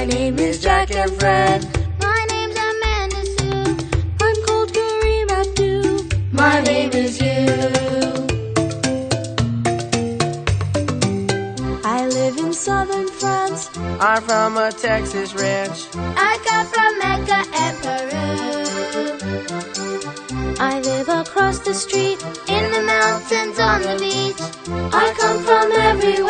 name is Jack and Fred. My name's Amanda Sue. I'm called Kareem Abdul. My name is you. I live in southern France. I'm from a Texas ranch. I come from Mecca and Peru. I live across the street, in the mountains, on the beach. I come from everywhere.